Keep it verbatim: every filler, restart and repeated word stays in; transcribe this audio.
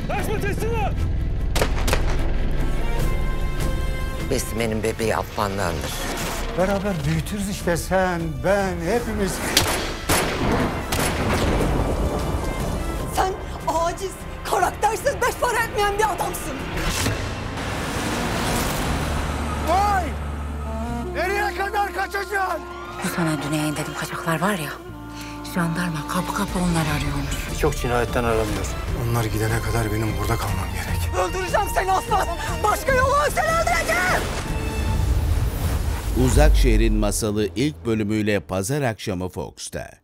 Kaçma, teslim ol! Besime'nin bebeği Afgan'dandır. Beraber büyütürüz işte, sen, ben, hepimiz. Sen aciz, karaktersiz, beş para etmeyen bir adamsın. Vay! Nereye kadar kaçacaksın? Sana dünyaya dedim kaçaklar var ya. Jandarma kapı kapı onları arıyormuş. Çok cinayetten aranıyor. Onlar gidene kadar benim burada kalmam gerek. Öldüreceğim seni aslan. Başka yolu yok, seni öldüreceğim. Uzak Şehrin Masalı ilk bölümüyle pazar akşamı Fox'ta.